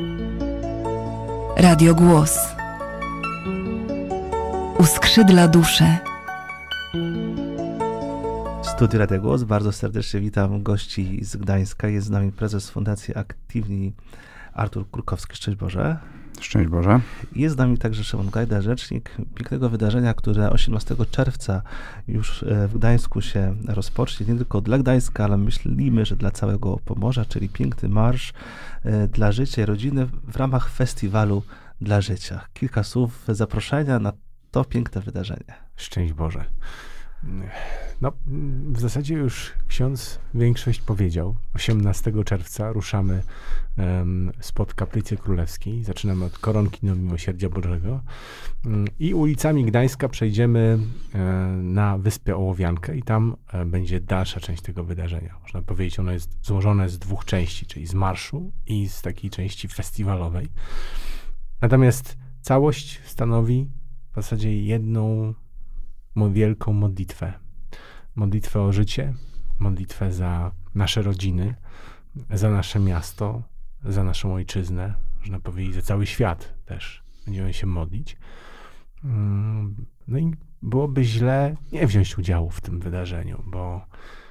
Radio Głos uskrzydla duszę. Studio Radio Głos, bardzo serdecznie witam gości z Gdańska. Jest z nami prezes Fundacji Aktywni Artur Kurkowski. Szczęść Boże. Szczęść Boże. Jest z nami także Szymon Gajda, rzecznik pięknego wydarzenia, które 18 czerwca już w Gdańsku się rozpocznie. Nie tylko dla Gdańska, ale myślimy, że dla całego Pomorza, czyli piękny marsz dla życia i rodziny w ramach festiwalu dla życia. Kilka słów zaproszenia na to piękne wydarzenie. Szczęść Boże. No, w zasadzie już ksiądz większość powiedział. 18 czerwca ruszamy spod Kaplicy Królewskiej. Zaczynamy od Koronki Miłosierdzia Bożego i ulicami Gdańska przejdziemy na Wyspę Ołowiankę i tam będzie dalsza część tego wydarzenia. Można powiedzieć, ono jest złożone z dwóch części, czyli z marszu i z takiej części festiwalowej. Natomiast całość stanowi w zasadzie jedną wielką modlitwę. Modlitwę o życie, modlitwę za nasze rodziny, za nasze miasto, za naszą ojczyznę, można powiedzieć, za cały świat też będziemy się modlić. No i byłoby źle nie wziąć udziału w tym wydarzeniu, bo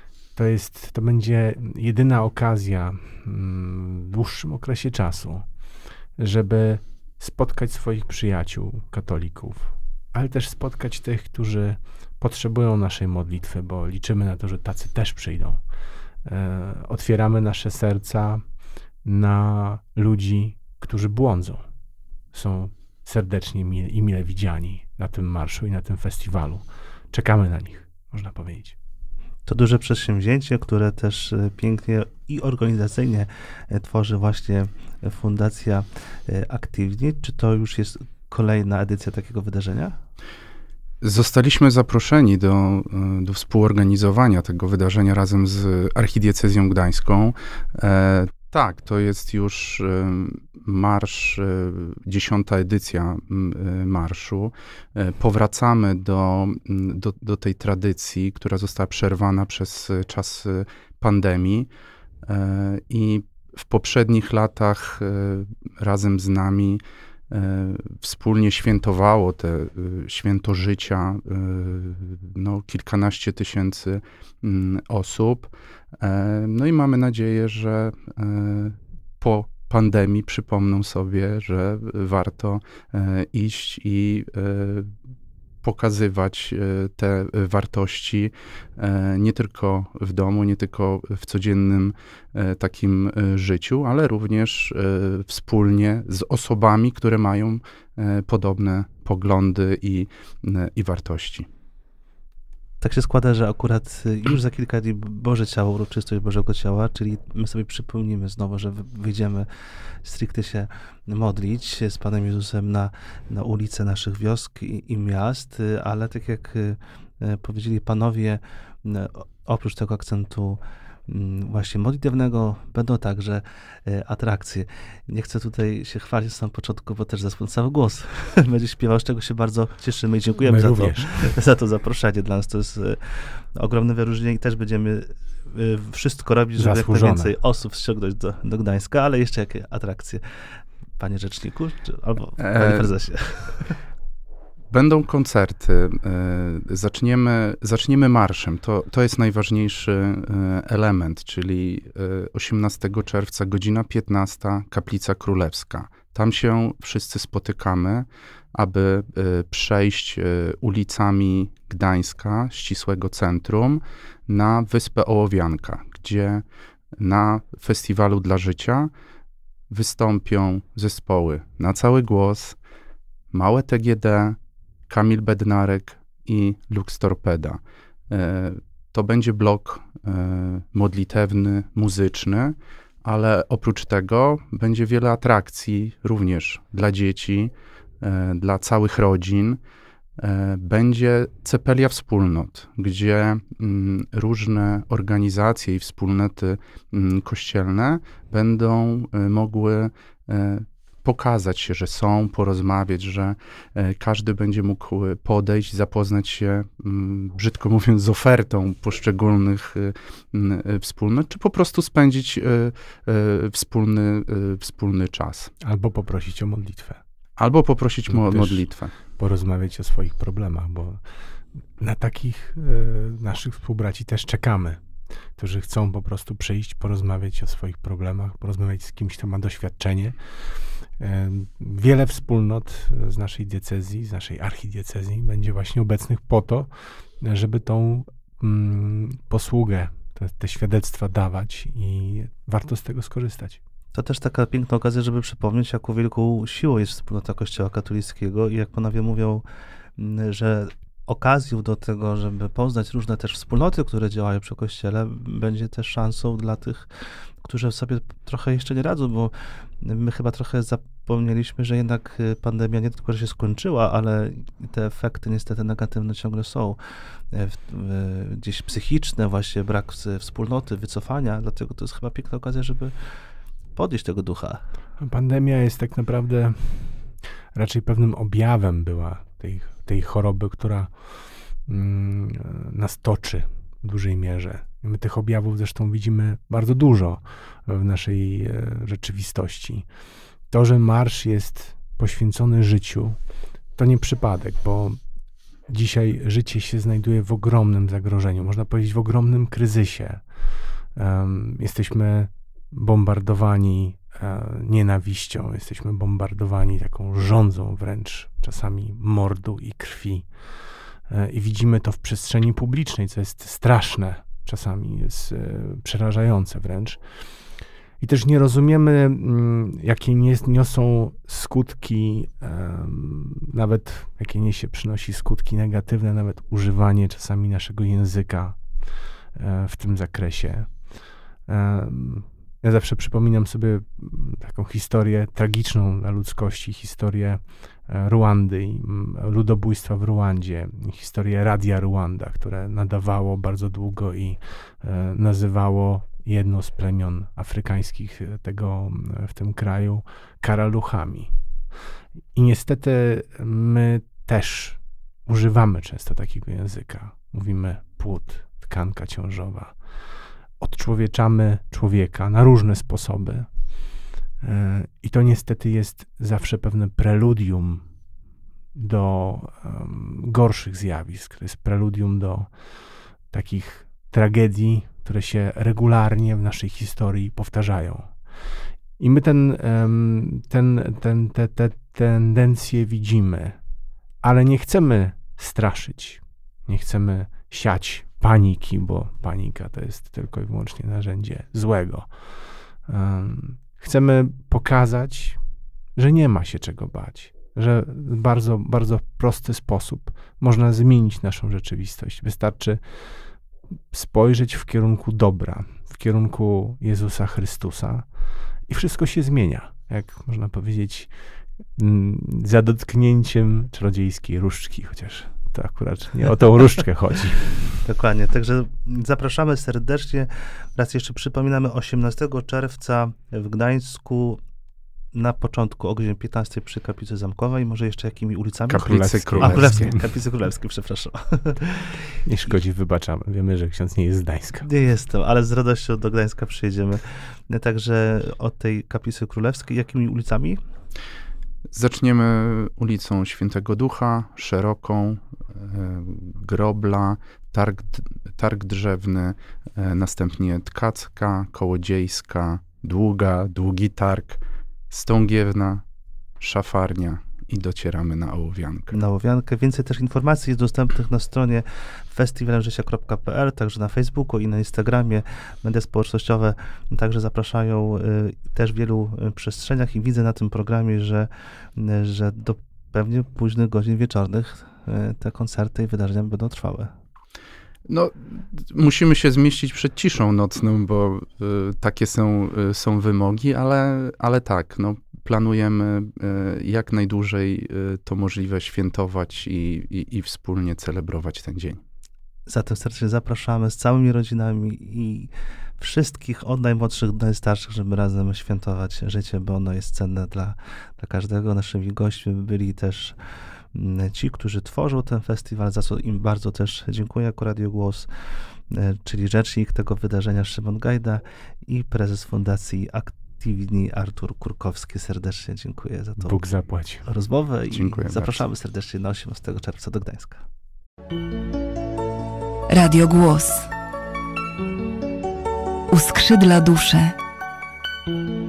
to będzie jedyna okazja w dłuższym okresie czasu, żeby spotkać swoich przyjaciół, katolików, ale też spotkać tych, którzy potrzebują naszej modlitwy, bo liczymy na to, że tacy też przyjdą. Otwieramy nasze serca na ludzi, którzy błądzą. Są serdecznie i mile widziani na tym marszu i na tym festiwalu. Czekamy na nich, można powiedzieć. To duże przedsięwzięcie, które też pięknie i organizacyjnie tworzy właśnie Fundacja Aktywni. Czy to już jest kolejna edycja takiego wydarzenia? Zostaliśmy zaproszeni do współorganizowania tego wydarzenia razem z Archidiecezją Gdańską. Tak, to jest już marsz, 10. edycja marszu. Powracamy do tej tradycji, która została przerwana przez czas pandemii i w poprzednich latach razem z nami wspólnie świętowało te święto życia kilkanaście tysięcy osób. No i mamy nadzieję, że po pandemii przypomną sobie, że warto iść i pokazywać te wartości nie tylko w domu, nie tylko w codziennym takim życiu, ale również wspólnie z osobami, które mają podobne poglądy i wartości. Tak się składa, że akurat już za kilka dni Boże Ciało, uroczystość Bożego Ciała, czyli my sobie przypomnimy znowu, że wyjdziemy stricte się modlić z Panem Jezusem na ulice naszych wiosk i miast, ale tak jak powiedzieli panowie, oprócz tego akcentu właśnie modlitewnego będą także atrakcje. Nie chcę tutaj się chwalić z samego początku, bo też zespół Cały Głos będzie śpiewał, z czego się bardzo cieszymy i dziękujemy za to zaproszenie. Dla nas to jest ogromne wyróżnienie i też będziemy wszystko robić, żeby jak najwięcej osób ściągnąć do Gdańska, ale jeszcze jakie atrakcje, panie rzeczniku, albo panie prezesie? Będą koncerty. Zaczniemy marszem. To jest najważniejszy element, czyli 18 czerwca, godzina 15, Kaplica Królewska. Tam się wszyscy spotykamy, aby przejść ulicami Gdańska, ścisłego centrum, na Wyspę Ołowianka, gdzie na Festiwalu dla Życia wystąpią zespoły Na Cały Głos, Małe TGD, Kamil Bednarek i Lux Torpeda. To będzie blok modlitewny, muzyczny, ale oprócz tego będzie wiele atrakcji również dla dzieci, dla całych rodzin. Będzie cepelia wspólnot, gdzie różne organizacje i wspólnoty kościelne będą mogły pokazać się, że są, porozmawiać, że każdy będzie mógł podejść, zapoznać się, brzydko mówiąc, z ofertą poszczególnych wspólnot, czy po prostu spędzić wspólny czas. Albo poprosić o modlitwę. Albo poprosić modlitwę. Porozmawiać o swoich problemach, bo na takich naszych współbraci też czekamy, którzy chcą po prostu przyjść, porozmawiać o swoich problemach, porozmawiać z kimś, kto ma doświadczenie. Wiele wspólnot z naszej diecezji, z naszej archidiecezji będzie właśnie obecnych po to, żeby tą posługę, te świadectwa dawać i warto z tego skorzystać. To też taka piękna okazja, żeby przypomnieć, jaką wielką siłą jest wspólnota Kościoła katolickiego i jak panowie mówią, że okazją do tego, żeby poznać różne też wspólnoty, które działają przy Kościele, będzie też szansą dla tych, którzy sobie trochę jeszcze nie radzą, bo my chyba trochę zapomnieliśmy, że jednak pandemia nie tylko, że się skończyła, ale te efekty niestety negatywne ciągle są. Gdzieś psychiczne, właśnie brak wspólnoty, wycofania, dlatego to jest chyba piękna okazja, żeby podnieść tego ducha. Pandemia jest tak naprawdę raczej pewnym objawem była tej choroby, która nas toczy w dużej mierze. I my tych objawów zresztą widzimy bardzo dużo w naszej rzeczywistości. To, że marsz jest poświęcony życiu, to nie przypadek, bo dzisiaj życie się znajduje w ogromnym zagrożeniu, można powiedzieć w ogromnym kryzysie. Jesteśmy bombardowani nienawiścią, jesteśmy bombardowani taką żądzą wręcz, czasami mordu i krwi. I widzimy to w przestrzeni publicznej, co jest straszne, czasami jest przerażające wręcz. I też nie rozumiemy, jakie niosą skutki, nawet jakie przynosi skutki negatywne, nawet używanie czasami naszego języka w tym zakresie. Ja zawsze przypominam sobie taką historię tragiczną dla ludzkości, historię Ruandy i ludobójstwa w Ruandzie, historię Radia Ruanda, które nadawało bardzo długo i nazywało jedno z plemion afrykańskich w tym kraju karaluchami. I niestety my też używamy często takiego języka. Mówimy płód, tkanka ciążowa. Odczłowieczamy człowieka na różne sposoby. I to niestety jest zawsze pewne preludium do gorszych zjawisk. To jest preludium do takich tragedii, które się regularnie w naszej historii powtarzają. I my te tendencje widzimy, ale nie chcemy straszyć, nie chcemy siać paniki, bo panika to jest tylko i wyłącznie narzędzie złego. Chcemy pokazać, że nie ma się czego bać, że w bardzo, bardzo prosty sposób można zmienić naszą rzeczywistość. Wystarczy spojrzeć w kierunku dobra, w kierunku Jezusa Chrystusa i wszystko się zmienia. Jak można powiedzieć, za dotknięciem czarodziejskiej różdżki, chociaż to akurat nie o tą różdżkę chodzi. Dokładnie, także zapraszamy serdecznie. Raz jeszcze przypominamy, 18 czerwca w Gdańsku, na początku o godzinie 15 przy Kaplicy Zamkowej, może jeszcze jakimi ulicami? Kaplicy Królewskie. Kaplicy Królewskie, przepraszam. Nie szkodzi, wybaczamy. Wiemy, że ksiądz nie jest z Gdańska. Nie jestem, ale z radością do Gdańska przyjedziemy. Także od tej Kaplicy Królewskiej, jakimi ulicami? Zaczniemy ulicą Świętego Ducha, Szeroką, Grobla, Targ Drzewny, następnie Tkacka, Kołodziejska, Długa, Długi Targ, Stągiewna, Szafarnia i docieramy na Ołowiankę. Na Ołowiankę. Więcej też informacji jest dostępnych na stronie festiwalżycia.pl, także na Facebooku i na Instagramie. Media społecznościowe także zapraszają też w wielu przestrzeniach i widzę na tym programie, że do pewnie późnych godzin wieczornych te koncerty i wydarzenia będą trwały. No, musimy się zmieścić przed ciszą nocną, bo takie są wymogi, ale tak, no, planujemy jak najdłużej to możliwe świętować i wspólnie celebrować ten dzień. Zatem serdecznie zapraszamy z całymi rodzinami i wszystkich, od najmłodszych do najstarszych, żeby razem świętować życie, bo ono jest cenne dla każdego. Naszymi gośćmi byli też ci, którzy tworzą ten festiwal, za co im bardzo też dziękuję jako Radio Głos, czyli rzecznik tego wydarzenia Szymon Gajda i prezes Fundacji Aktywni Artur Kurkowski. Serdecznie dziękuję za to. Bóg zapłać. Rozmowę i Dziękuję zapraszamy bardzo. serdecznie na 18 czerwca do Gdańska. Radio Głos. Uskrzydla duszę.